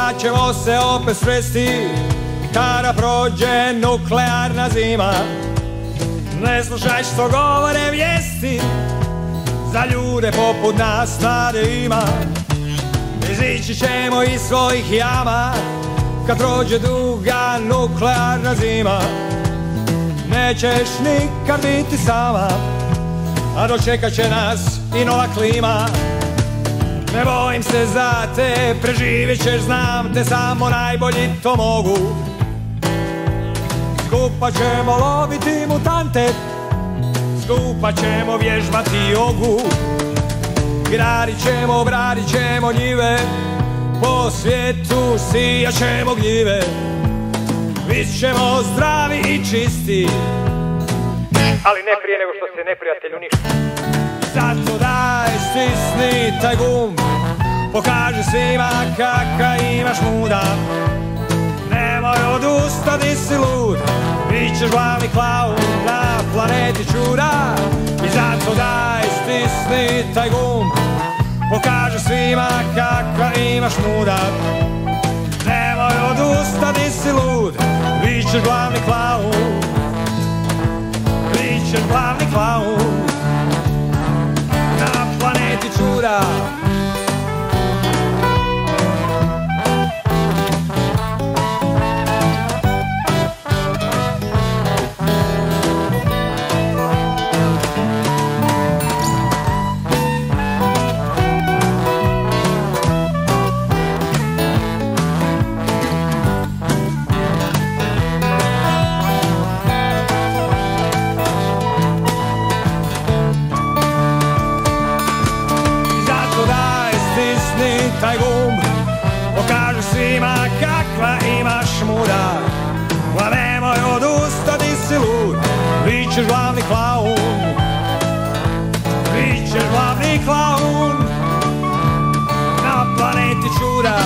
Pa ćemo se opet sresti kada prođe nuklearna zima. Ne slušaj što govore vijesti, za ljude poput nas nade ima. Izići ćemo iz svojih jama kad prođe duga nuklearna zima. Nećeš nikad biti sama, a dočekat će nas i nova klima. Ne bojim se za te, preživjet ćeš, znam te, samo najbolji to mogu. Skupa ćemo loviti mutante, skupa ćemo vježbati jogu. Gradit ćemo, obradit ćemo njive, po svijetu sijat ćemo gljive. Bit ćemo zdravi i čisti, ali ne prije nego što se neprijatelj uništi. Zato daj, stisni taj gumb, pokaži svima kaka imaš muda. Nemoj odustati, si lud, bit ćeš glavni klaun na planeti čuda. I zato daj, stisni taj gumb, pokaži svima kaka imaš muda. Nemoj odustati, si lud, bit ćeš glavni klaun, bit ćeš glavni klaun na planeti čuda. Taj gumb, pokaži svima kakva imaš muda. Pa nemoj odustati, si lud, bit ćeš glavni klaun, bit ćeš glavni klaun na planeti čuda.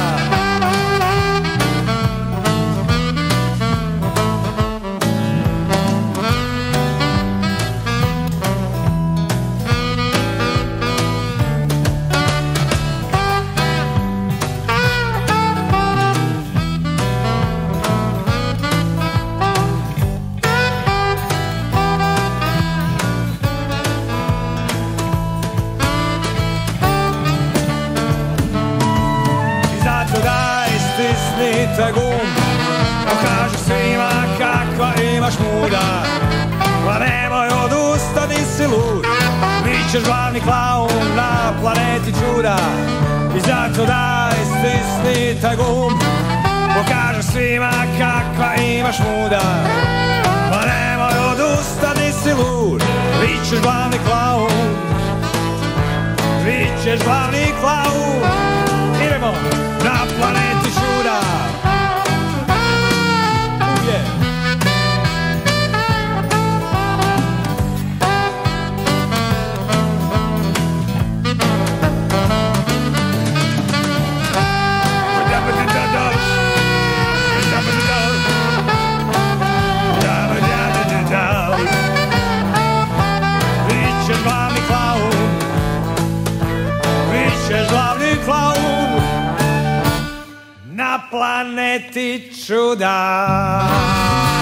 Taj gumb, pokaži svima kakva imaš muda. Pa nemoj odustati, si lud, bit ćeš glavni klaun na planeti čuda. I zato daj, stisni taj gumb, pokaži svima kakva imaš muda. Pa nemoj odustati, si lud, bit ćeš glavni klaun, bit ćeš glavni klaun. Idemo na planeti čuda. Glavni klaun na planeti čuda.